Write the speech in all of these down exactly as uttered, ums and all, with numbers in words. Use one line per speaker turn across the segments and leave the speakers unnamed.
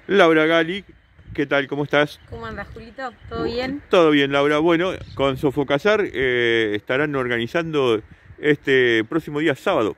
Laura Gali, ¿qué tal? ¿Cómo estás?
¿Cómo andas, Julito? ¿Todo bien?
Todo bien, Laura. Bueno, con Sofocasar eh, estarán organizando este próximo día sábado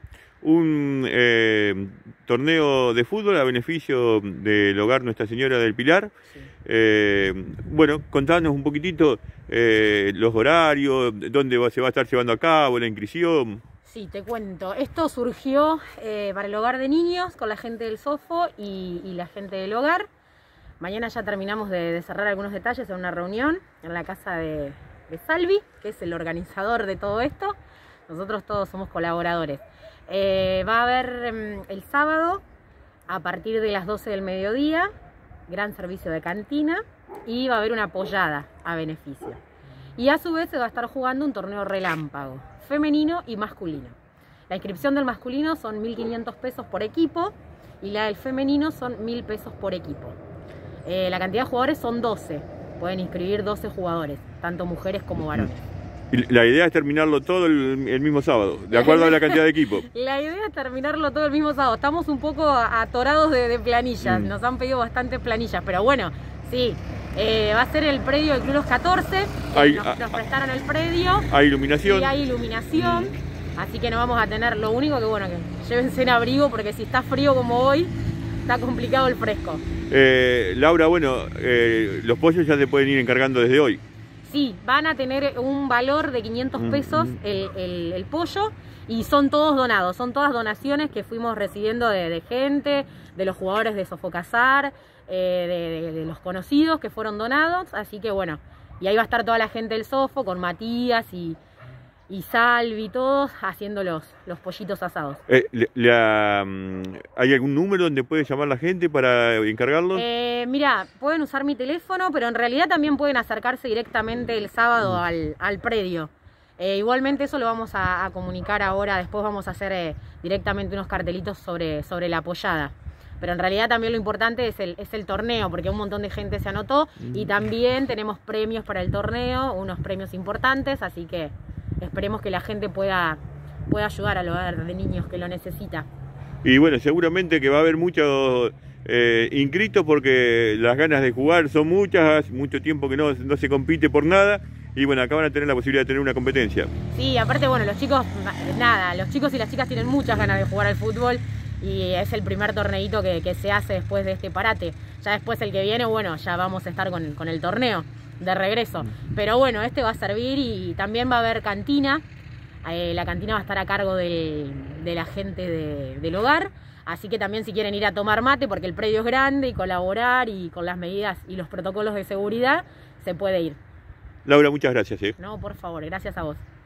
un eh, torneo de fútbol a beneficio del hogar Nuestra Señora del Pilar.
Sí.
Eh, bueno, contanos un poquitito eh, los horarios, dónde va- se va a estar llevando a cabo la inscripción.
Sí, te cuento. Esto surgió eh, para el hogar de niños con la gente del Sofo y, y la gente del hogar. Mañana ya terminamos de, de cerrar algunos detalles en una reunión en la casa de, de Salvi, que es el organizador de todo esto. Nosotros todos somos colaboradores. Eh, va a haber um, el sábado, a partir de las doce del mediodía, gran servicio de cantina y va a haber una pollada a beneficio. Y a su vez se va a estar jugando un torneo relámpago, femenino y masculino. La inscripción del masculino son mil quinientos pesos por equipo y la del femenino son mil pesos por equipo. Eh, la cantidad de jugadores son doce, pueden inscribir doce jugadores, tanto mujeres como varones.
Y la idea es terminarlo todo el, el mismo sábado, de acuerdo a la cantidad de equipos.
La idea es terminarlo todo el mismo sábado. Estamos un poco atorados de, de planillas,
Mm.
nos han pedido bastantes planillas, pero bueno, sí, eh, va a ser el predio del Club Los catorce, eh,
Hay-
nos,
a-
nos prestaron el predio.
Hay iluminación.
Y hay iluminación, así que no vamos a tener, lo único que bueno, que llévense en abrigo porque si está frío como hoy, está complicado el fresco.
Eh, Laura, bueno, eh, los pollos ya se pueden ir encargando desde hoy.
Sí, van a tener un valor de quinientos pesos el, el, el pollo y son todos donados, son todas donaciones que fuimos recibiendo de, de gente, de los jugadores de Sofocasar, eh, de, de, de los conocidos que fueron donados, así que bueno, y ahí va a estar toda la gente del Sofo con Matías y, y Salvi, todos haciendo los, los pollitos asados.
Eh, le- la, mm, ¿Hay algún número donde puede llamar la gente para encargarlos?
Eh, mira, pueden usar mi teléfono, pero en realidad también pueden acercarse directamente el sábado al, al predio. Eh, igualmente eso lo vamos a, a comunicar ahora, después vamos a hacer eh, directamente unos cartelitos sobre, sobre la apoyada. Pero en realidad también lo importante es el, es el torneo, porque un montón de gente se anotó y también tenemos premios para el torneo, unos premios importantes, así que esperemos que la gente pueda, pueda ayudar al hogar de niños que lo necesita.
Y bueno, seguramente que va a haber muchos eh, inscritos porque las ganas de jugar son muchas, hace mucho tiempo que no, no se compite por nada y bueno, acá van a tener la posibilidad de tener una competencia.
Sí, aparte, bueno, los chicos, nada, los chicos y las chicas tienen muchas ganas de jugar al fútbol y es el primer torneito que, que se hace después de este parate. Ya después el que viene, bueno, ya vamos a estar con, con el torneo de regreso. Pero bueno, este va a servir y también va a haber cantina. Eh, la cantina va a estar a cargo del, de la gente de, del hogar. Así que también si quieren ir a tomar mate, porque el predio es grande y colaborar y con las medidas y los protocolos de seguridad, se puede ir.
Laura, muchas gracias. ¿eh?
No, por favor, gracias a vos.